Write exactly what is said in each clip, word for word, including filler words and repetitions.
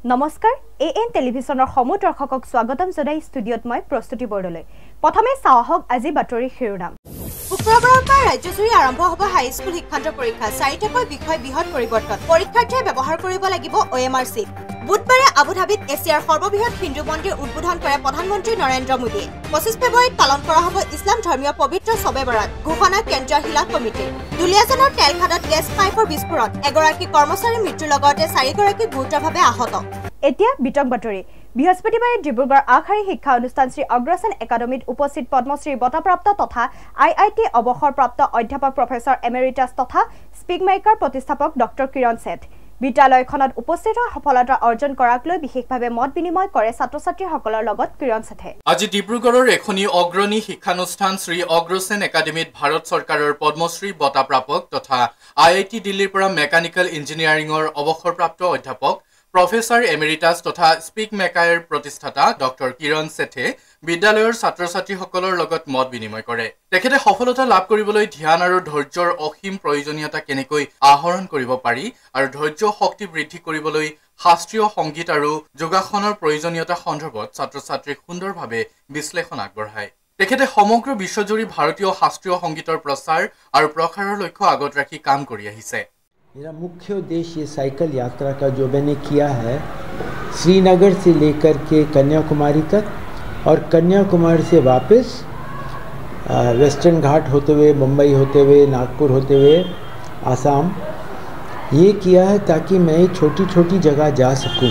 নমস্কাৰ এএন টেলিভিছনৰ সমূহ দৰ্শকক স্বাগতম জনাই ষ্টুডিঅত মই প্ৰস্তুতি বৰদলৈ প্ৰথমে চাওহক আজি বাতৰি শিৰোনাম শুক্ৰবাৰৰ পৰা ৰাজ্যজুৰি আৰম্ভ হ'ব হাইস্কুল শিক্ষান্ত পৰীক্ষা চাৰিটাকৈ বিষয় বৃহৎ পৰিৱৰ্তন পৰীক্ষাৰ্থীয়ে ব্যৱহাৰ কৰিব লাগিব ওএমআৰ চিট বুধবাৰে আবুধাবিত এছিয়াৰ সৰ্ববৃহৎ হিন্দু মন্দিৰ উদ্বোধন কৰে প্ৰধানমন্ত্ৰী নৰেন্দ্ৰ মোদীয়ে পঁচিছ ফেব্ৰুৱাৰীত পালন কৰা হ'ব ইছলাম ধৰ্মীয় পবিত্ৰ শবে বৰাত ঘোষণা কেন্দ্ৰীয় হিলা কমিটিৰ দুলিয়াজানৰ তেলখাদত গেছ পাইপৰ বিস্ফোৰণ এগৰাকী কৰ্মচাৰীৰ মৃত্যুৰ লগতে চাৰিগৰাকী গুৰুতৰভাৱে আহত এতিয়া বিতং বাতৰি বৃহস্পতিবাৰে ডিব্ৰুগড় আখাৰী শিক্ষা অনুষ্ঠান শ্ৰী অগ্ৰসেন একাডেমীত উপস্থিত পদ্মশ্ৰী বঁটাপ্ৰাপ্ত তথা আই আই টি অৱসৰপ্ৰাপ্ত অধ্যাপক প্ৰফেসৰ এমেৰিটাছ তথা স্পিক মেকাৰ প্ৰতিষ্ঠাপক ডক্টৰ কিৰণ শেঠ বিদ্যালয়খনত উপস্থিত সফলতা অৰ্জন কৰাক লৈ বিশেষভাৱে মত বিনিময় কৰে ছাত্ৰ-ছাত্ৰীসকলৰ লগত কিৰণ শেঠে আজি ডিব্ৰুগড়ৰ এখনি অগ্ৰণী শিক্ষানুষ্ঠান শ্ৰী অগ্ৰসেন একাডেমীত ভাৰত চৰকাৰৰ পদ্মশ্ৰী বঁটাপ্ৰাপক তথা আই আই টি দিল্লীৰ পৰা মেকানিকেল ইঞ্জিনিয়াৰিঙৰ অৱসৰপ্ৰাপ্ত অধ্যাপক প্ৰফেসৰ এমেৰিটাছ তথা স্পিক মেকাৰৰ প্ৰতিষ্ঠাতা ডক্টৰ কিৰণ শেঠে বিদ্যালয়ৰ ছাত্ৰ-ছাত্ৰীসকলৰ লগত মত বিনিময় কৰে তেখেতে সফলতা লাভ কৰিবলৈ ধ্যান আৰু ধৈৰ্যৰ অসীম প্ৰয়োজনীয়তা কেনেকৈ আহৰণ কৰিব পাৰি আৰু ধৈৰ্য শক্তি বৃদ্ধি কৰিবলৈ শাস্ত্ৰীয় সংগীত আৰু যোগাসনৰ প্ৰয়োজনীয়তা সন্দৰ্ভত ছাত্ৰ-ছাত্ৰীক সুন্দৰভাৱে বিশ্লেষণ আগবঢ়ায় তেখেতে সমগ্ৰ বিশ্বজুৰি ভাৰতীয় শাস্ত্ৰীয় সংগীতৰ প্ৰচাৰ আৰু প্ৰসাৰৰ লক্ষ্য আগত ৰাখি কাম কৰি আহিছে मेरा मुख्य उद्देश्य ये साइकिल यात्रा का जो मैंने किया है श्रीनगर से लेकर के कन्याकुमारी तक और कन्याकुमारी से वापस वेस्टर्न घाट होते हुए मुंबई होते हुए नागपुर होते हुए आसाम ये किया है ताकि मैं छोटी छोटी जगह जा सकूं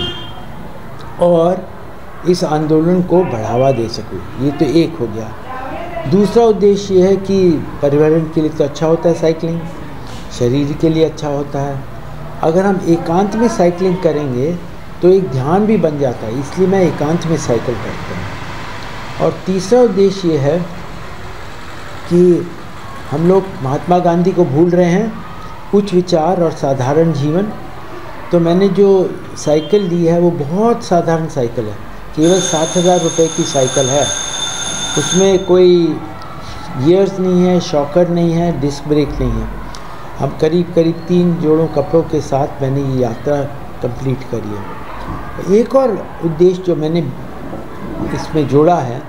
और इस आंदोलन को बढ़ावा दे सकूं ये तो एक हो गया दूसरा उद्देश्य ये है कि पर्यावरण के लिए तो अच्छा होता है साइकिलिंग शरीर के लिए अच्छा होता है अगर हम एकांत में साइकिलिंग करेंगे तो एक ध्यान भी बन जाता है इसलिए मैं एकांत में साइकिल करता हूँ और तीसरा उद्देश्य ये है कि हम लोग महात्मा गांधी को भूल रहे हैं उच्च विचार और साधारण जीवन तो मैंने जो साइकिल ली है वो बहुत साधारण साइकिल है केवल सात हज़ार रुपये की साइकिल है उसमें कोई गियर्स नहीं है शॉकर नहीं है डिस्क ब्रेक नहीं है हम करीब करीब तीन जोड़ों कपड़ों के साथ मैंने ये यात्रा कंप्लीट करी है एक और उद्देश्य जो मैंने इसमें जोड़ा है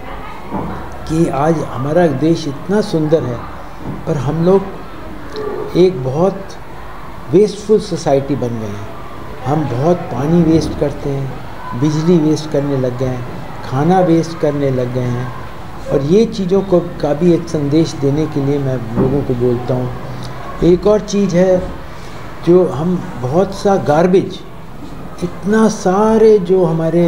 कि आज हमारा देश इतना सुंदर है पर हम लोग एक बहुत वेस्टफुल सोसाइटी बन गए हैं हम बहुत पानी वेस्ट करते हैं बिजली वेस्ट करने लग गए हैं खाना वेस्ट करने लग गए हैं और ये चीज़ों को का भी एक संदेश देने के लिए मैं लोगों को बोलता हूँ एक और चीज़ है जो हम बहुत सा गार्बेज इतना सारे जो हमारे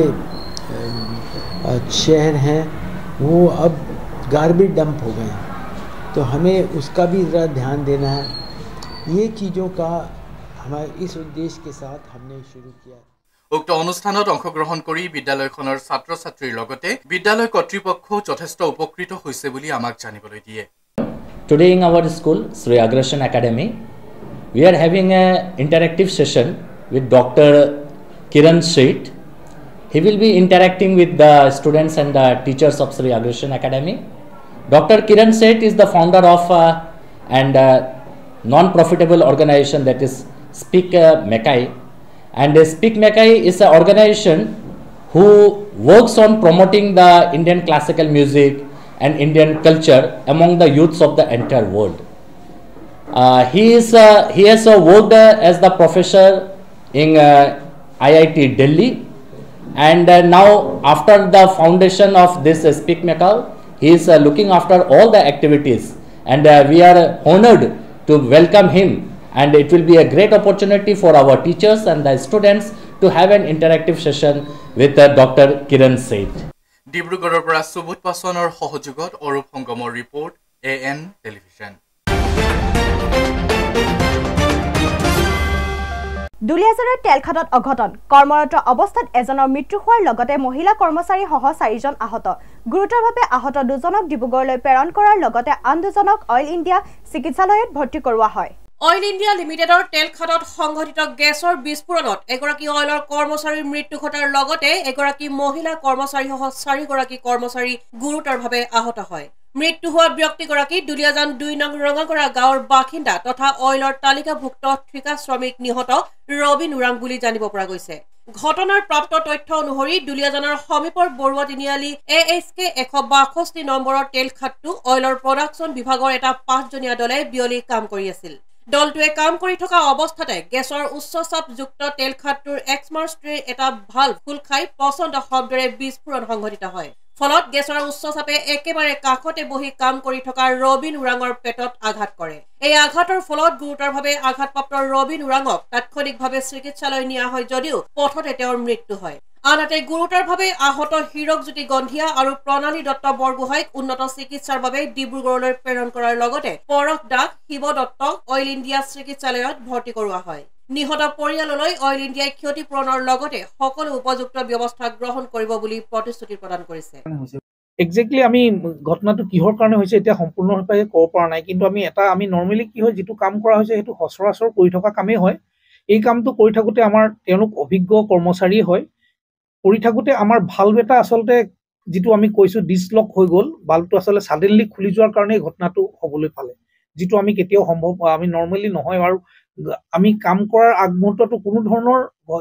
शहर हैं वो अब गार्बेज डंप हो गए हैं तो हमें उसका भी ज़रा ध्यान देना है ये चीज़ों का हमारे इस उद्देश्य के साथ हमने शुरू किया উক্ত অনুষ্ঠানত অংশগ্ৰহণ কৰি বিদ্যালয়খনৰ ছাত্ৰ-ছাত্ৰীৰ লগতে বিদ্যালয় কৰ্তৃপক্ষ যথেষ্ট উপকৃত হৈছে বুলি আমাক জানিবলৈ দিয়ে Today in our school, Sri Aggression Academy, we are having an interactive session with Doctor Kiran Seth. He will be interacting with the students and the teachers of Sri Aggression Academy. Doctor Kiran Seth is the founder of uh, and uh, non-profitable organization that is Speak uh, Mekai. And uh, Speak Mekai is an organization who works on promoting the Indian classical music and Indian culture among the youths of the entire world. Uh, he is uh, he has uh, worked uh, as the professor in uh, I I T Delhi, and uh, now after the foundation of this uh, Speak Mekai, he is uh, looking after all the activities, and uh, we are honored to welcome him. And it will be a great opportunity for our teachers and the students to have an interactive session with uh, Doctor Kiran Seth. ডিব্ৰুগড়ৰ পৰা সুবোধ পাছনৰ সহযোগত অৰূপ সংগমৰ report A N television দুলিয়াজানৰ তেলখাদত অঘটন কৰ্মৰত অৱস্থাত এজনৰ মৃত্যু হোৱাৰ লগতে মহিলা কৰ্মচাৰী সহ চাৰিজন আহত গুৰুতৰভাৱে আহত দুজনক ডিব্ৰুগড়লৈ প্ৰেৰণ কৰাৰ লগতে আন দুজনক অইল ইণ্ডিয়া চিকিৎসালয়ত ভৰ্তি কৰোৱা হয় অইল ইণ্ডিয়া লিমিটেডৰ তেলখাদত সংঘটিত গেছৰ বিস্ফোৰণত এগৰাকী অইলৰ কৰ্মচাৰীৰ মৃত্যু ঘটাৰ লগতে এগৰাকী মহিলা কৰ্মচাৰীসহ চাৰিগৰাকী কৰ্মচাৰী গুৰুতৰভাৱে আহত হয় মৃত্যু হোৱা ব্যক্তিগৰাকী দুলিয়াজান দুই নং ৰঙাগৰা গাঁৱৰ বাসিন্দা তথা অইলৰ তালিকাভুক্ত ঠিকা শ্ৰমিক নিহত ৰবিন উৰাং বুলি জানিব পৰা গৈছে ঘটনাৰ প্ৰাপ্ত তথ্য অনুসৰি দুলিয়াজানৰ সমীপৰ বৰুৱা তিনিআলি এ এইচ কে এশ বাষষ্ঠি নম্বৰৰ তেল খাটটো অইলৰ প্ৰডাকশ্যন বিভাগৰ এটা পাঁচজনীয়া দলে বিয়লি কাম কৰি আছিল। দলটোৱে কাম কৰি থকা অৱস্থাতে গেছৰ উচ্চ চাপযুক্ত তেল খাটটোৰ এক্সমাৰ্চ ট্ৰেৰ এটা ভাল্ভ খোল খাই প্ৰচণ্ড শব্দৰে বিস্ফোৰণ সংঘটিত হয়। ফলত গেছৰ উচ্চ চাপে একেবাৰে কাষতে বহি কাম কৰি থকা ৰবিন উৰাঙৰ পেটত আঘাত কৰে। এই আঘাতৰ ফলত গুৰুতৰভাৱে আঘাতপ্ৰাপ্ত ৰবিন উৰাঙক তাৎক্ষণিকভাৱে চিকিৎসালয় নিয়া হয় যদিও পথতে তেওঁৰ মৃত্যু হয়। আনহাতে গুৰুতৰভাৱে আহত হীৰকজ্যোতি গন্ধিয়া আৰু প্ৰণালী দত্ত বৰগোহাঁইক উন্নত চিকিৎসাৰ বাবে ডিব্ৰুগড়লৈ প্ৰেৰণ কৰাৰ লগতে পৰশ দাস, শিৱ দত্তক অইল ইণ্ডিয়া চিকিৎসালয়ত ভৰ্তি কৰোৱা হয়। নিহত পৰিয়াললৈ অইল ইণ্ডিয়াই ক্ষতিপূৰণৰ লগতে সকলো উপযুক্ত ব্যৱস্থা গ্ৰহণ কৰিব বুলি প্ৰতিশ্ৰুতি প্ৰদান কৰিছে। এক্সেক্টলি আমি ঘটনাটো কিহৰ কাৰণে হৈছে এতিয়া সম্পূৰ্ণৰূপে ক'ব পৰা নাই, কিন্তু আমি এটা আমি নৰ্মেলি কি হয় যিটো কাম কৰা হৈছে সেইটো সচৰাচৰ কৰি থকা কামেই হয়। এই কামটো কৰি থাকোঁতে আমাৰ তেওঁলোক অভিজ্ঞ কৰ্মচাৰী হয়। কৰি থাকোঁতে আমাৰ ভাল্ভ এটা আচলতে যিটো আমি কৈছোঁ ডিছলক হৈ গ'ল, বাল্বটো আচলতে ছাডেনলি খুলি যোৱাৰ কাৰণে এই ঘটনাটো হ'বলৈ পালে, যিটো আমি কেতিয়াও সম্ভৱ আমি নৰ্মেলি নহয়। আৰু আমি কাম কৰাৰ আগমুহূৰ্ততো কোনো ধৰণৰ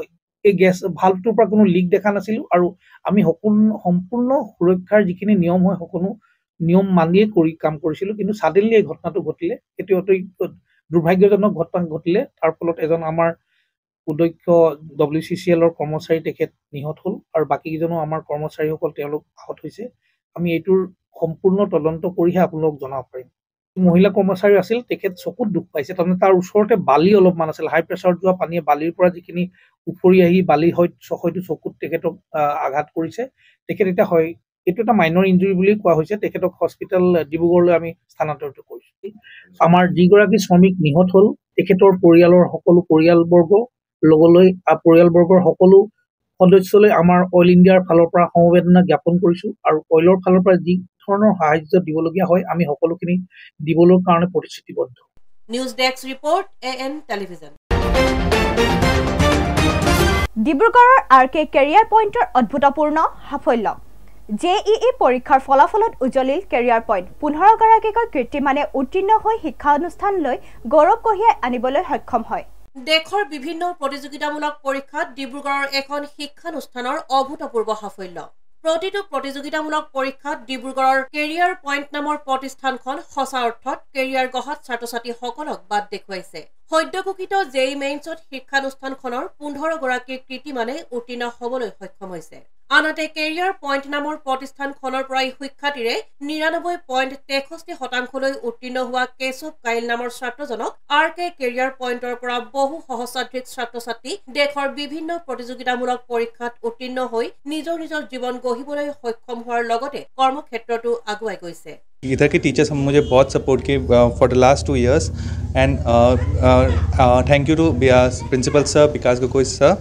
এই গেছ ভাল্ভটোৰ পৰা কোনো লিক দেখা নাছিলোঁ আৰু আমি সকলো সম্পূৰ্ণ সুৰক্ষাৰ যিখিনি নিয়ম হয় সকলো নিয়ম মানিয়ে কৰি কাম কৰিছিলোঁ। কিন্তু ছাডেনলি এই ঘটনাটো ঘটিলে, সেইটো অতি দুৰ্ভাগ্যজনক ঘটনা ঘটিলে। তাৰ ফলত এজন আমাৰ উদক্ষ ডব্লিউ চি চি এলৰ কৰ্মচাৰী তেখেত নিহত হ'ল আৰু বাকীকেইজনো আমাৰ কৰ্মচাৰীসকল তেওঁলোক আহত হৈছে। আমি এইটোৰ সম্পূৰ্ণ তদন্ত কৰিহে আপোনালোকক জনাব পাৰিম। মহিলা কৰ্মচাৰী আছিল, তেখেত চকুত দুখ পাইছে, তাৰমানে তাৰ ওচৰতে বালি অলপমান আছিল, হাই প্ৰেছাৰত যোৱা পানীয়ে বালিৰ পৰা যিখিনি উফৰি আহি বালি হয়তো চকুত তেখেতক আঘাত কৰিছে। তেখেত এতিয়া হয় এইটো এটা মাইনৰ ইঞ্জুৰি বুলি কোৱা হৈছে। তেখেতক হস্পিটেল ডিব্ৰুগড়লৈ আমি স্থানান্তৰিত কৰিছোঁ। আমাৰ যিগৰাকী শ্ৰমিক নিহত হ'ল তেখেতৰ পৰিয়ালৰ সকলো পৰিয়ালবৰ্গ লগলৈ পৰিয়ালবৰ্গৰ সকলো সদস্যলৈ আমাৰ অইল ইণ্ডিয়াৰ ফালৰ পৰা সমবেদনা জ্ঞাপন কৰিছোঁ আৰু অইলৰ ফালৰ পৰা যি ধৰণৰ সাহায্য দিবলগীয়া হয় আমি সকলোখিনি দিবলৈ কাৰণে প্ৰতিশ্ৰুতিবদ্ধ। News desk report A N television. ডিব্ৰুগড়ৰ আৰ কে কেৰিয়াৰ পইণ্টৰ অদ্ভুতপূৰ্ণ সাফল্য। জে ই ই পৰীক্ষাৰ ফলাফলত উজ্বলিল কেৰিয়াৰ পইণ্ট। পোন্ধৰগৰাকীকৈ কীৰ্তিমানে উত্তীৰ্ণ হৈ শিক্ষানুষ্ঠানলৈ গৌৰৱ কঢ়িয়াই আনিবলৈ সক্ষম হয়। দেশৰ বিভিন্ন প্ৰতিযোগিতামূলক পৰীক্ষাত ডিব্ৰুগড়ৰ এখন শিক্ষানুষ্ঠানৰ অভূতপূৰ্ব সাফল্য। প্ৰতিটো প্ৰতিযোগিতামূলক পৰীক্ষাত ডিব্ৰুগড়ৰ কেৰিয়াৰ পইণ্ট নামৰ প্ৰতিষ্ঠানখন সঁচা অৰ্থত কেৰিয়াৰ গঢ়াত ছাত্ৰ ছাত্ৰীসকলক বাট দেখুৱাইছে। সদ্য ঘোষিত জে ই মেইনছত শিক্ষানুষ্ঠানখনৰ পোন্ধৰগৰাকী কীৰ্তিমানে উত্তীৰ্ণ হ'বলৈ সক্ষম হৈছে। আনহাতে কেৰিয়াৰ পইণ্ট নামৰ প্ৰতিষ্ঠানখনৰ পৰাই শিক্ষাৰ্থীৰে নিৰানব্বৈ পইণ্ট তেষষ্ঠি শতাংশলৈ উত্তীৰ্ণ হোৱা কেশৱ কাইল নামৰ ছাত্ৰজনক আৰ কে কেৰিয়াৰ পইণ্টৰ পৰা বহু সহস্ৰাধিক ছাত্ৰ ছাত্ৰী দেশৰ বিভিন্ন প্ৰতিযোগিতামূলক পৰীক্ষাত উত্তীৰ্ণ হৈ নিজৰ নিজৰ জীৱন গঢ়িবলৈ সক্ষম হোৱাৰ লগতে কৰ্মক্ষেত্ৰতো আগুৱাই গৈছে। इधर के टीचर्स हम मुझे बहुत सपोर्ट किए for the last two years and thank you to principal sir Vikas Gogoi sir,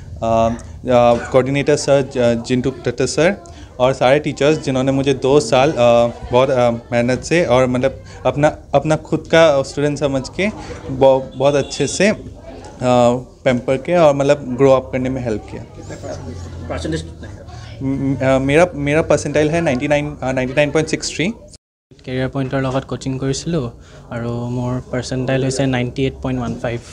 coordinator sir Jintu Tattar sir और सारे टीचर्स जिन्होंने मुझे दो साल uh, बहुत uh, मेहनत से और मतलब अपना अपना खुद का स्टूडेंट समझ के बहुत अच्छे से पैम्पर uh, के और मतलब ग्रो अप करने में हेल्प किया। परसेंटेज मेरा मेरा परसेंटाइल है ninety nine ninety nine point six three. Career পইণ্টৰ লগত কোচিং কৰিছিলোঁ আৰু মোৰ পাৰ্চেণ্টাইল হৈছে ninety eight point one five.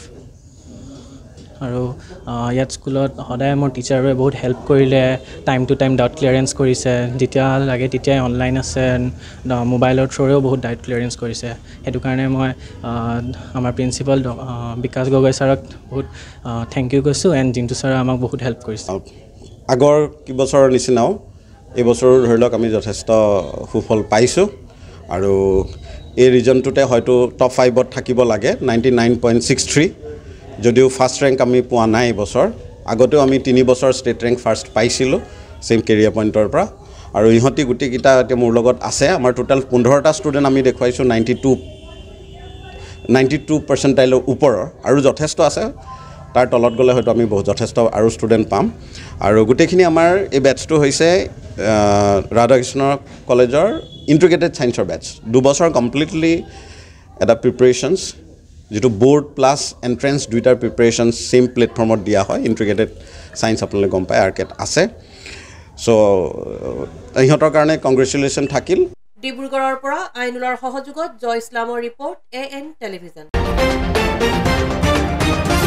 আৰু ইয়াত স্কুলত সদায় মোৰ টিচাৰবোৰে বহুত হেল্প কৰিলে, time to time doubt clearance কৰিছে, যেতিয়া লাগে তেতিয়াই অনলাইন আছে, মোবাইলৰ থ্ৰুৰেও বহুত ডাউট ক্লিয়াৰেঞ্চ কৰিছে। সেইটো কাৰণে মই আমাৰ প্ৰিন্সিপাল বিকাশ গগৈ ছাৰক বহুত থেংক ইউ কৈছোঁ এণ্ড জিন্তু ছাৰে আমাক বহুত হেল্প কৰিছে। আগৰ কেইবছৰৰ নিচিনাও এইবছৰো ধৰি লওক আমি যথেষ্ট সুফল পাইছোঁ আৰু এই ৰিজনটোতে হয়তো টপ ফাইভত থাকিব লাগে, ninety nine point six three. যদিও ফাৰ্ষ্ট ৰেংক আমি পোৱা নাই এইবছৰ, আগতেও আমি তিনি বছৰ ষ্টেট ৰেংক ফাৰ্ষ্ট পাইছিলোঁ ছেইম কেৰিয়াৰ পইণ্টৰ পৰা। আৰু ইহঁতি গোটেইকেইটা এতিয়া মোৰ লগত আছে। আমাৰ টোটেল পোন্ধৰটা ষ্টুডেণ্ট আমি দেখুৱাইছোঁ নাইণ্টি টু নাইণ্টি টু পাৰ্চেণ্টাইলৰ ওপৰৰ, আৰু যথেষ্ট আছে। তাৰ তলত গ'লে হয়তো আমি বহুত যথেষ্ট আৰু ষ্টুডেণ্ট পাম। আৰু গোটেইখিনি আমাৰ এই বেটছটো হৈছে ৰাধাকৃষ্ণ কলেজৰ ইণ্টিগ্ৰেটেড ছায়েন্সৰ বেটছ। দুবছৰ কমপ্লিটলি এটা প্ৰিপেৰেশ্যনছ, যিটো বৰ্ড প্লাছ এণ্ট্ৰেঞ্চ দুইটাৰ প্ৰিপেৰেশ্যনছ ছেইম প্লেটফৰ্মত দিয়া হয়। ইণ্টিগ্ৰেটেড ছায়েন্স আপোনালোকে গম পায়, আৰ্কেট আছে। চ' ইহঁতৰ কাৰণে কংগ্ৰেচুলেশ্যন থাকিল। ডিব্ৰুগড়ৰ পৰা আইনুলৰ সহযোগত জয় ইছলামৰ ৰিপৰ্ট এ এন টেলিভিজন।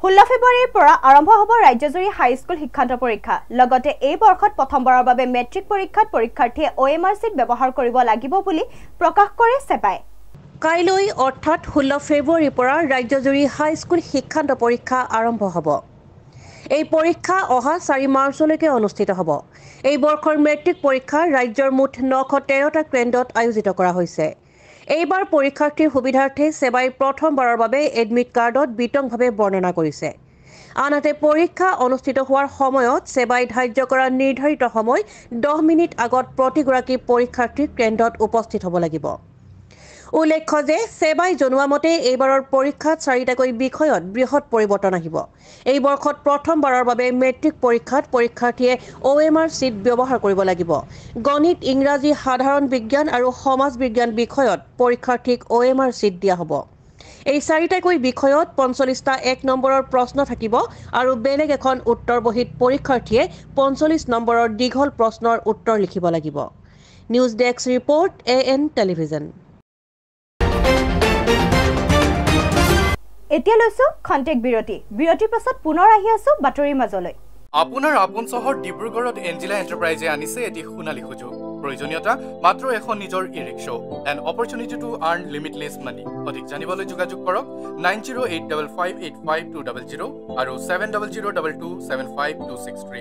ষোল্ল ফেব্ৰুৱাৰীৰ পৰা আৰম্ভ হ'ব ৰাজ্যজুৰি হাইস্কুল শিক্ষান্ত পৰীক্ষা লগতে এই বৰ্ষত প্ৰথমবাৰৰ বাবে মেট্ৰিক পৰীক্ষাত পৰীক্ষাৰ্থীয়ে অ এম আৰ চিট ব্যৱহাৰ কৰিব লাগিব বুলি প্ৰকাশ কৰে চেবাই কাইলৈ অৰ্থাৎ ষোল্ল ফেব্ৰুৱাৰীৰ পৰা ৰাজ্যজুৰি হাইস্কুল শিক্ষান্ত পৰীক্ষা আৰম্ভ হ'ব এই পৰীক্ষা অহা চাৰি মাৰ্চলৈকে অনুষ্ঠিত হ'ব এই বৰ্ষৰ মেট্ৰিক পৰীক্ষা ৰাজ্যৰ মুঠ নশ তেৰটা কেন্দ্ৰত আয়োজিত কৰা হৈছে এইবাৰ পৰীক্ষাৰ্থীৰ সুবিধাৰ্থে সেৱাই প্ৰথমবাৰৰ বাবে এডমিট কাৰ্ডত বিতংভাৱে বৰ্ণনা কৰিছে আনহাতে পৰীক্ষা অনুষ্ঠিত হোৱাৰ সময়ত সেৱাই ধাৰ্য কৰা নিৰ্ধাৰিত সময় দহ মিনিট আগত প্ৰতিগৰাকী পৰীক্ষাৰ্থীৰ কেন্দ্ৰত উপস্থিত হ'ব লাগিব উল্লেখ্য যে সেৱাই জনোৱা মতে এইবাৰৰ পৰীক্ষাত চাৰিটাকৈ বিষয়ত বৃহৎ পৰিৱৰ্তন আহিব এই বৰ্ষত প্ৰথমবাৰৰ বাবে মেট্ৰিক পৰীক্ষাত পৰীক্ষাৰ্থীয়ে অ এম আৰ চিট ব্যৱহাৰ কৰিব লাগিব গণিত ইংৰাজী সাধাৰণ বিজ্ঞান আৰু সমাজ বিজ্ঞান বিষয়ত পৰীক্ষাৰ্থীক অ এম আৰ চিট দিয়া হ'ব এই চাৰিটাকৈ বিষয়ত পঞ্চল্লিছটা এক নম্বৰৰ প্ৰশ্ন থাকিব আৰু বেলেগ এখন উত্তৰ বহীত পৰীক্ষাৰ্থীয়ে পঞ্চল্লিছ নম্বৰৰ দীঘল প্ৰশ্নৰ উত্তৰ লিখিব লাগিব news desk report A N television এতিয়া লৈছো খন্তেক বিৰতি বিৰতিৰ পাছত পুনৰ আহি আছো বাতৰিৰ মাজলৈ আপোনাৰ আপোন চহৰ ডিব্ৰুগড়ত এঞ্জেলা এণ্টাৰপ্ৰাইজে আনিছে এটি সোণালী সুযোগ প্ৰয়োজনীয়তা মাত্ৰ এখন নিজৰ e rickshaw and opportunity to earn limitless money অধিক জানিবলৈ যোগাযোগ কৰক nine zero' eight double five eight five two double zero' আৰু seven double zero' double two seven five two six three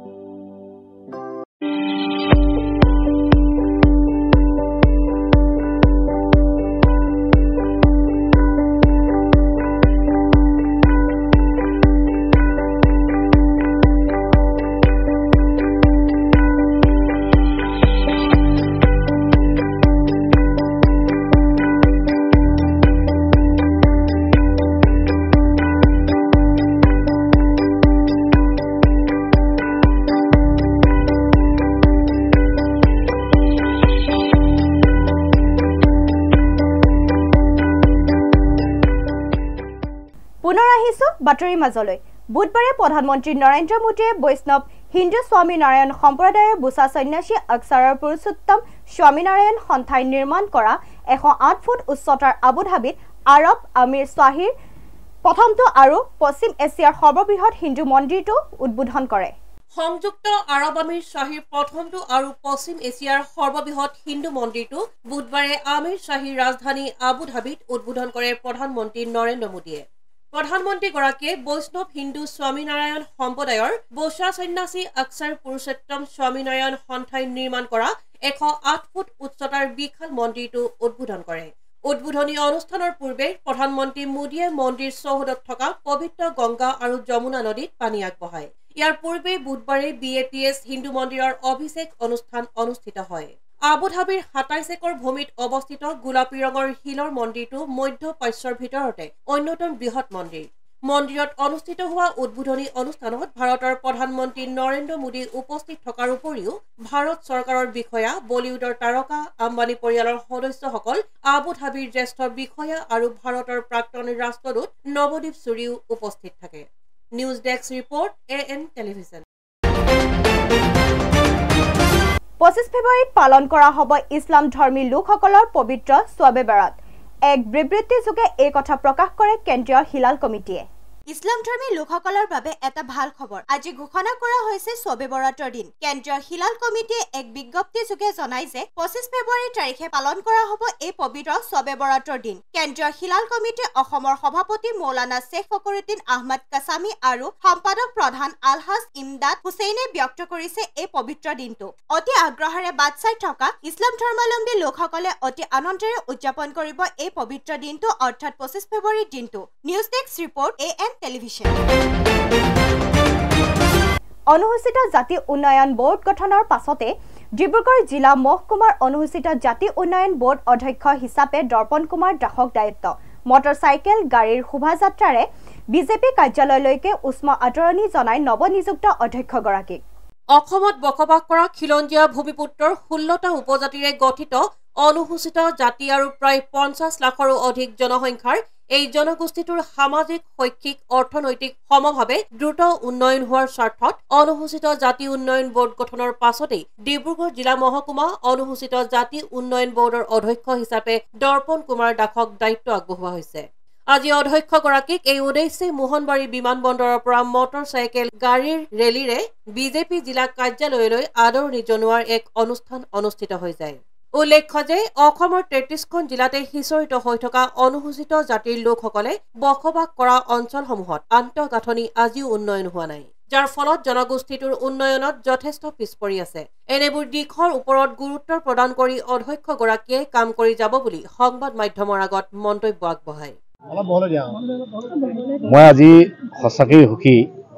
বাতৰিৰ মাজলৈ বুধবাৰে প্ৰধানমন্ত্ৰী নৰেন্দ্ৰ মোদীয়ে বৈষ্ণৱ হিন্দু স্বামী নাৰায়ণ সম্প্ৰদায়ৰ বুচা সন্যাসী আকসাৰৰ পুৰুষোত্তম স্বামী নাৰায়ণ সন্থাই নিৰ্মাণ কৰা এশ আঠ ফুট উচ্চতাৰ আবুধাবিত আৰব আমিৰ শ্বাহীৰ প্ৰথমটো আৰু পশ্চিম এছিয়াৰ সৰ্ববৃহৎ হিন্দু মন্দিৰটো উদ্বোধন কৰে সংযুক্ত আৰব আমিৰ শ্বাহীৰ প্ৰথমটো আৰু পশ্চিম এছিয়াৰ সৰ্ববৃহৎ হিন্দু মন্দিৰটো বুধবাৰে আমিৰ শ্বাহীৰ ৰাজধানী আবুধাবিত উদ্বোধন কৰে প্ৰধানমন্ত্ৰী নৰেন্দ্ৰ মোদীয়ে প্ৰধানমন্ত্ৰীগৰাকীয়ে বৈষ্ণৱ হিন্দু স্বামীনাৰায়ণ সম্প্ৰদায়ৰ বৌচা সন্যাসী আকসাৰ পুৰুষোত্তম স্বামীনাৰায়ণ সন্থাই নিৰ্মাণ কৰা এশ আঠ ফুট উচ্চতাৰ বিশাল মন্দিৰটো উদ্বোধন কৰে উদ্বোধনী অনুষ্ঠানৰ পূৰ্বে প্ৰধানমন্ত্ৰী মোদীয়ে মন্দিৰ চৌহদত থকা পবিত্ৰ গংগা আৰু যমুনা নদীত পানী আগবঢ়ায় ইয়াৰ পূৰ্বে বুধবাৰে বি এ পি এছ হিন্দু মন্দিৰৰ অভিষেক অনুষ্ঠান অনুষ্ঠিত হয় আবুধাবিৰ সাতাইছ একৰ ভূমিত অৱস্থিত গোলাপী ৰঙৰ শিলৰ মন্দিৰটো মধ্য প্ৰাচ্যৰ ভিতৰতে অন্যতম বৃহৎ মন্দিৰ মন্দিৰত অনুষ্ঠিত হোৱা উদ্বোধনী অনুষ্ঠানত ভাৰতৰ প্ৰধানমন্ত্ৰী নৰেন্দ্ৰ মোদী উপস্থিত থকাৰ উপৰিও ভাৰত চৰকাৰৰ বিষয়া বলিউডৰ তাৰকা আম্বানী পৰিয়ালৰ সদস্যসকল আবুধাবিৰ জ্যেষ্ঠ বিষয়া আৰু ভাৰতৰ প্ৰাক্তন ৰাষ্ট্ৰদূত নৱদীপ সুৰিও উপস্থিত থাকে news desk report A N television পঁচিছ ফেব্ৰুৱাৰীত পালন কৰা হ'ব ইছলাম ধৰ্মী লোকসকলৰ পবিত্ৰ শ্ববে বাৰাত এক বিবৃতিযোগে এই কথা প্ৰকাশ কৰে কেন্দ্ৰীয় হিলাল কমিটিয়ে ইছলাম ধৰ্মী লোকসকলৰ বাবে এটা ভাল খবৰ আজি ঘোষণা কৰা হৈছে শ্ববে বৰাতৰ দিন কেন্দ্ৰীয় হিলাল কমিটিয়ে এক বিজ্ঞপ্তিযোগে জনায় যে পঁচিছ ফেব্ৰুৱাৰী তাৰিখে পালন কৰা হ'ব এই পবিত্ৰ শ্ববে বৰাতৰ দিন কেন্দ্ৰীয় হিলাল কমিটিয়ে অসমৰ সভাপতি মৌলানা শ্বেখ ফখৰুদ্দিন আহমদ কাছামী আৰু সম্পাদক প্ৰধান আলহাজ ইমদাদ হুছেইনে ব্যক্ত কৰিছে এই পবিত্ৰ দিনটো অতি আগ্ৰহেৰে বাট চাই থকা ইছলাম ধৰ্মাৱলম্বী লোকসকলে অতি আনন্দেৰে উদযাপন কৰিব এই পবিত্ৰ দিনটো অৰ্থাৎ পঁচিছ ফেব্ৰুৱাৰীৰ দিনটো news desk report A N television অনুসূচিত জাতি উন্নয়ন বোৰ্ড গঠনৰ পাছতে ডিব্ৰুগড় জিলা মহকুমাৰ অনুসূচিত জাতি উন্নয়ন বোৰ্ড অধ্যক্ষ হিচাপে দৰ্পণ কুমাৰ দাসক দায়িত্ব মটৰচাইকেল গাড়ীৰ শোভাযাত্ৰাৰে বিজেপি কাৰ্যালয়লৈকে উষ্ম আদৰণি জনাই নৱনিযুক্ত অধ্যক্ষগৰাকীক অসমত বসবাস কৰা খিলঞ্জীয়া ভূমিপুত্ৰৰ ষোল্লটা উপজাতিৰে গঠিত অনুসূচিত জাতি আৰু প্ৰায় পঞ্চাছ লাখৰো অধিক জনসংখ্যাৰ এই জনগোষ্ঠীটোৰ সামাজিক শৈক্ষিক অৰ্থনৈতিক সমভাৱে দ্ৰুত উন্নয়ন হোৱাৰ স্বাৰ্থত অনুসূচিত জাতি উন্নয়ন বোৰ্ড গঠনৰ পাছতেই ডিব্ৰুগড় জিলা মহকুমা অনুসূচিত জাতি উন্নয়ন বোৰ্ডৰ অধ্যক্ষ হিচাপে দৰ্পণ কুমাৰ দাসক দায়িত্ব আগবঢ়োৱা হৈছে আজি অধ্যক্ষগৰাকীক এই উদ্দেশ্যে মোহনবাৰী বিমানবন্দৰৰ পৰা মটৰ চাইকেল গাড়ীৰ ৰেলীৰে বিজেপি জিলা কাৰ্যালয়লৈ আদৰণি জনোৱাৰ এক অনুষ্ঠান অনুষ্ঠিত হৈ যায়। উল্লেখ্য যে অসমৰ তেত্ৰিশখন জিলাতে সিঁচৰিত হৈ থকা অনুসূচিত জাতিৰ লোকসকলে বসবাস কৰা অঞ্চলসমূহত আন্তঃগাঁথনি আজিও উন্নয়ন হোৱা নাই, যাৰ ফলত জনগোষ্ঠীটোৰ উন্নয়নত যথেষ্ট পিছ পৰি আছে। এনেবোৰ দিশৰ ওপৰত গুৰুত্ব প্ৰদান কৰি অধ্যক্ষগৰাকীয়ে কাম কৰি যাব বুলি সংবাদ মাধ্যমৰ আগত মন্তব্য আগবঢ়ায়। মই আজি সঁচাকৈ সুখী।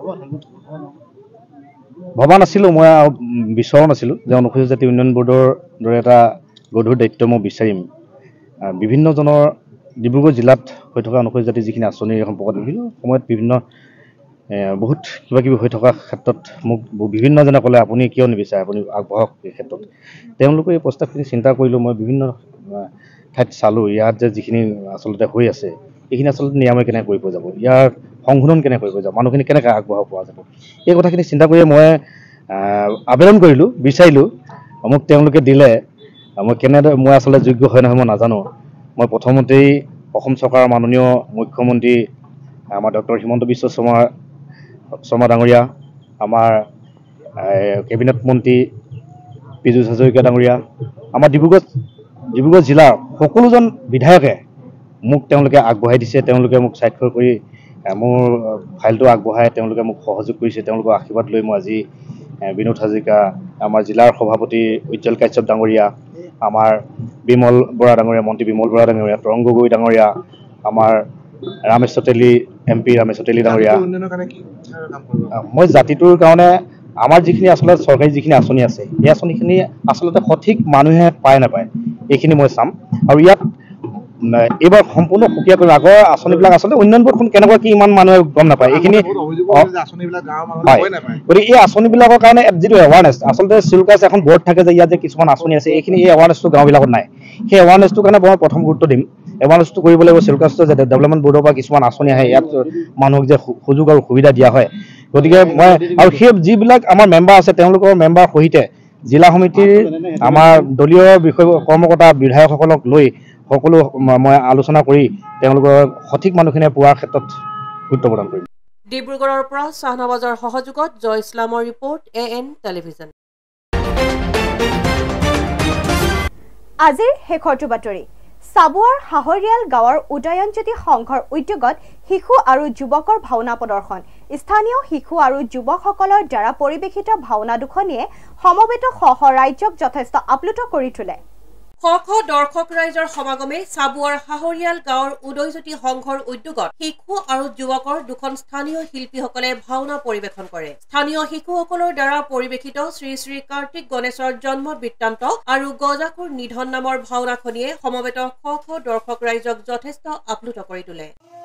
ভবা নাছিলোঁ, মই বিচৰা নাছিলোঁ যে অনুসূচিত জাতি উন্নয়ন বোৰ্ডৰ দৰে এটা গধুৰ দায়িত্ব মই বিচাৰিম। বিভিন্নজনৰ ডিব্ৰুগড় জিলাত হৈ থকা অনুসূচিত জাতি যিখিনি আঁচনিৰ সম্পৰ্কত বিভিন্ন সময়ত বিভিন্ন বহুত কিবা কিবি হৈ থকা ক্ষেত্ৰত মোক বিভিন্নজনে ক'লে আপুনি কিয় নিবিচাৰে, আপুনি আগবঢ়াওক এই ক্ষেত্ৰত। তেওঁলোকে এই প্ৰস্তাৱখিনি চিন্তা কৰিলোঁ, মই বিভিন্ন ঠাইত চালোঁ, ইয়াত যে যিখিনি আচলতে হৈ আছে এইখিনি আচলতে নিৰাময় কেনেকৈ কৰিব যাব, ইয়াৰ সংশোধন কেনেকৈ কৰিব যাব, মানুহখিনি কেনেকৈ আগবঢ়াব পৰা যাব, এই কথাখিনি চিন্তা কৰিয়ে মই আবেদন কৰিলোঁ, বিচাৰিলোঁ। মোক তেওঁলোকে দিলে। মই কেনেদৰে মই আচলতে যোগ্য হয় নহয় মই নাজানো। মই প্ৰথমতেই অসম চৰকাৰৰ মাননীয় মুখ্যমন্ত্ৰী আমাৰ ডক্টৰ হিমন্ত বিশ্ব শৰ্মা শৰ্মা ডাঙৰীয়া, আমাৰ কেবিনেট মন্ত্ৰী পীযুষ হাজৰিকা ডাঙৰীয়া, আমাৰ ডিব্ৰুগড় ডিব্ৰুগড় জিলাৰ সকলোজন বিধায়কে মোক তেওঁলোকে আগবঢ়াই দিছে। তেওঁলোকে মোক স্বাক্ষৰ কৰি মোৰ ফাইলটো আগবঢ়াই তেওঁলোকে মোক সহযোগ কৰিছে। তেওঁলোকৰ আশীৰ্বাদ লৈ মই আজি বিনোদ হাজৰিকা, আমাৰ জিলাৰ সভাপতি উজ্জ্বল কাশ্যপ ডাঙৰীয়া, আমাৰ বিমল বৰা ডাঙৰীয়া, মন্ত্ৰী বিমল বৰা ডাঙৰীয়া, তৰং গগৈ ডাঙৰীয়া, আমাৰ ৰামেশ চটেলি এম পি ৰামেশ চটেলি ডাঙৰীয়া, মই জাতিটোৰ কাৰণে আমাৰ যিখিনি আচলতে চৰকাৰী যিখিনি আঁচনি আছে এই আঁচনিখিনি আচলতে সঠিক মানুহে পায় নাপায় এইখিনি মই চাম। আৰু ইয়াত এইবাৰ সম্পূৰ্ণ সুকীয়া কৰিম। আগৰ আঁচনিবিলাক আচলতে উন্নয়ন বোৰ্ডখন কেনেকুৱা কি ইমান মানুহে গম নাপায়। এইখিনি গতিকে এই আঁচনিবিলাকৰ কাৰণে যিটো এৱাৰনেছ, আচলতে চিল্কাছ এখন বৰ্ড থাকে যে ইয়াত যে কিছুমান আঁচনি আছে, এইখিনি এই এৱাৰনেছটো গাঁওবিলাকত নাই। সেই এৱাৰনেছটোৰ কাৰণে মই প্ৰথম গুৰুত্ব দিম। এৱাৰনেছটো কৰিব লাগিব। চিল্কাছটো যে ডেভেলপমেণ্ট বৰ্ডৰ পৰা কিছুমান আঁচনি আহে, ইয়াত মানুহক যে সুযোগ আৰু সুবিধা দিয়া হয়। গতিকে মই আৰু সেই যিবিলাক আমাৰ মেম্বাৰ আছে তেওঁলোকৰ মেম্বাৰ সহিতে জিলা সমিতিৰ আমাৰ দলীয় বিষয় কৰ্মকৰ্তা বিধায়কসকলক লৈ সকলো মই আলোচনা কৰি তেওঁলোকৰ সঠিক মানুহখিনিয়ে পোৱাৰ ক্ষেত্ৰত গুৰুত্ব প্ৰদান কৰিম। ডিব্ৰুগড়ৰ পৰা শাহনৱাজৰ সহযোগত জয় ইছলামৰ ৰিপৰ্ট, এ এন টেলিভিজন। আজিৰ শেষৰটো বাতৰি। চাবুৱাৰ হাহৰিয়াল গাঁৱৰ উদয়নজ্যোতি সংঘৰ উদ্যোগত শিশু আৰু যুৱকৰ ভাওনা প্ৰদৰ্শন। স্থানীয় শিশু আৰু যুৱকসকলৰ দ্বাৰা পৰিৱেশিত ভাওনা দুখনিয়ে সমবেত সহ ৰাজ্যক যথেষ্ট আপ্লুত কৰি তোলে। শ শ দৰ্শক ৰাইজৰ সমাগমে চাবুৱাৰ হাহৰিয়াল গাঁৱৰ উদয়জ্যোতি সংঘৰ উদ্যোগত শিশু আৰু যুৱকৰ দুখন স্থানীয় শিল্পীসকলে ভাওনা পৰিৱেশন কৰে। স্থানীয় শিশুসকলৰ দ্বাৰা পৰিৱেশিত শ্ৰী শ্ৰী কাৰ্তিক গণেশৰ জন্ম বৃত্তান্ত আৰু গজাকুৰ নিধন নামৰ ভাওনাখনিয়ে সমবেত শ শ দৰ্শক ৰাইজক যথেষ্ট আপ্লুত কৰি তোলে।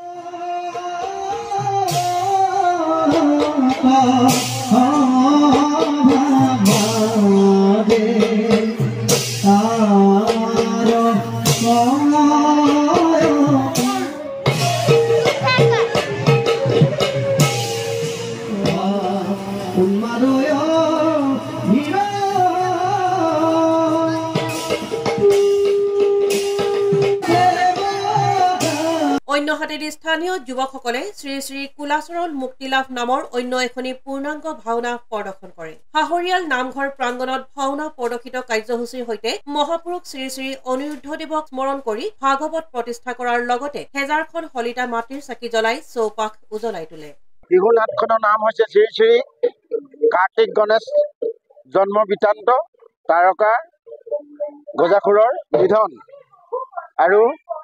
অন্যহাতেদি স্থানীয় যুৱকসকলে শ্ৰী শ্ৰী কুলাচৰণ মুক্তিলাভ নামৰ অন্য এখনি পূৰ্ণাংগ ভাওনা প্ৰদৰ্শন কৰে। হাহৰিয়াল নামঘৰ প্ৰাংগণত ভাওনা প্ৰদৰ্শিত কাৰ্যসূচীৰ সৈতে মহাপুৰুষ শ্ৰী শ্ৰী অনিৰুদ্ধদেৱক স্মৰণ কৰি ভাগৱত প্ৰতিষ্ঠা কৰাৰ লগতে হেজাৰখন হলিতা মাটিৰ চাকি জ্বলাই চৌপাশ উজ্বলাই তোলে। বিহু নাটখনৰ নাম হৈছে শ্ৰী শ্ৰী কাৰ্তিক গণেশ জন্ম বৃত্তান্ত, তাৰকা গজাখুৰৰ নিধন। আৰু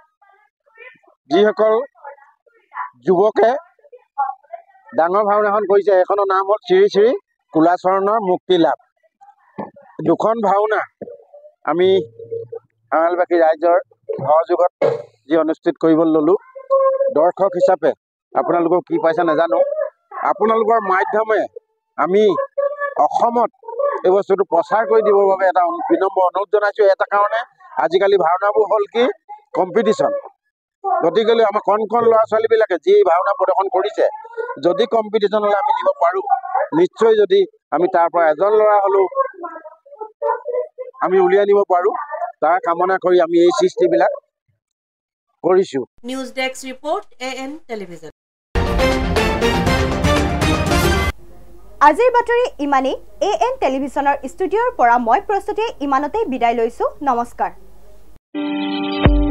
যিসকল যুৱকে ডাঙৰ ভাওনাখন কৰিছে সেইখনৰ নাম হ'ল শ্ৰী শ্ৰী কুলাচৰণৰ মুক্তি লাভ। দুখন ভাওনা আমি হাঙালবাসী ৰাইজৰ সহযোগত যি অনুষ্ঠিত কৰিবলৈ ল'লোঁ, দৰ্শক হিচাপে আপোনালোকক কি পাইছে নাজানো। আপোনালোকৰ মাধ্যমে আমি অসমত এই বস্তুটো প্ৰচাৰ কৰি দিবৰ বাবে এটা বিনম্ৰ অনুৰোধ জনাইছোঁ। এটা কাৰণে আজিকালি ভাওনাবোৰ হ'ল কি কম্পিটিশ্যন। গতিকেলৈ আমাৰ কণ কণ ল'ৰা ছোৱালীবিলাকে যি ভাওনা প্ৰদৰ্শন কৰিছে, যদি কম্পিটিশ্যনলৈ আমি নিব পাৰোঁ, নিশ্চয় যদি আমি তাৰ পৰা এজন ল'ৰা হ'লেও আমি উলিয়াই নিব পাৰোঁ, তাৰ কামনা কৰি আমি এই সৃষ্টিবিলাক কৰিছোঁ। News desk report A N television. আজিৰ বাতৰি ইমানেই। এ এন টেলিভিছনৰ ষ্টুডিঅ'ৰ পৰা মই প্ৰস্তুতি ইমানতেই বিদায় লৈছোঁ। নমস্কাৰ।